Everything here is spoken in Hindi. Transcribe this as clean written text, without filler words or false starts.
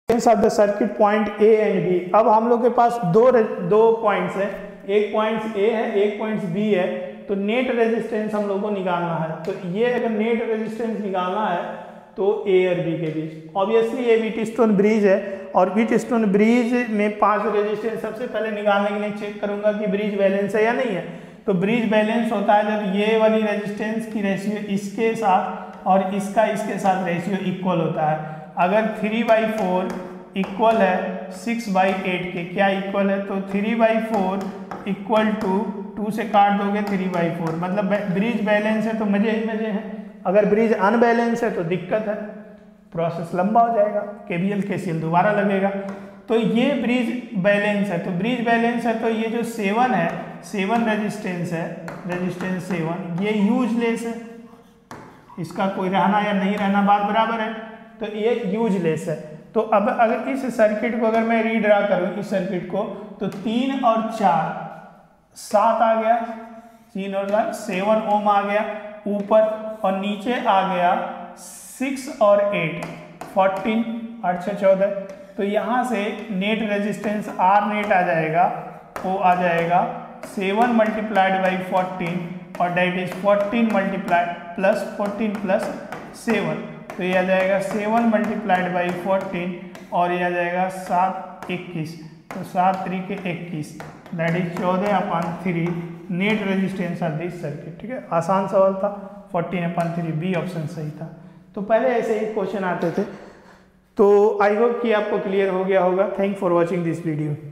Of the circuit point A and B. अब हम लोग के पास दो पॉइंट्स हैं, एक पॉइंट ए है एक पॉइंट बी है, तो नेट रेजिस्टेंस हम लोग को निकालना है। तो ये अगर नेट रेजिस्टेंस निकालना है तो ए और बी के बीच, ऑब्वियसली ये व्हीटस्टोन ब्रिज है और व्हीटस्टोन ब्रिज में 5 रेजिस्टेंस सबसे पहले निकालने के लिए चेक करूंगा कि ब्रिज बैलेंस है या नहीं है। तो ब्रिज बैलेंस होता है जब ये वाली रेजिस्टेंस की रेशियो इसके साथ और इसका इसके साथ रेशियो इक्वल होता है। अगर 3/4 इक्वल है 6/8 के, क्या इक्वल है, तो 3/4 इक्वल टू 2 से काट दोगे 3/4, मतलब ब्रिज बैलेंस है तो मजे ही मजे हैं। अगर ब्रिज अनबैलेंस है तो दिक्कत है, प्रोसेस लंबा हो जाएगा, केवीएल केसीएल दोबारा लगेगा। तो ये ब्रिज बैलेंस है, तो ब्रिज बैलेंस है तो ये जो 7 है, 7 रेजिस्टेंस है, रेजिस्टेंस 7 ये यूजलेस है, इसका कोई रहना या नहीं रहना बात बराबर है, तो ये यूजलेस है। तो अब अगर इस सर्किट को अगर मैं रीड्रा करूं इस सर्किट को, तो 3 और 4 7 आ गया, 3 और 4 7 ओम आ गया ऊपर, और नीचे आ गया 6 और 8 14 8 से 14। तो यहाँ से नेट रेजिस्टेंस आर नेट आ जाएगा, वो आ जाएगा 7 मल्टीप्लाइड बाई 14 और that is 14 multiplied plus 14 plus 7, तो ये आ जाएगा 7 मल्टीप्लाइड बाई 14 और ये आ जाएगा 7 21, तो 7 3 के 21, that is 14/3 net resistance of this circuit. ठीक है, आसान सवाल था, 14/3 बी ऑप्शन सही था। तो पहले ऐसे ही क्वेश्चन आते थे। तो आई होप कि आपको क्लियर हो गया होगा। Thank for watching this video.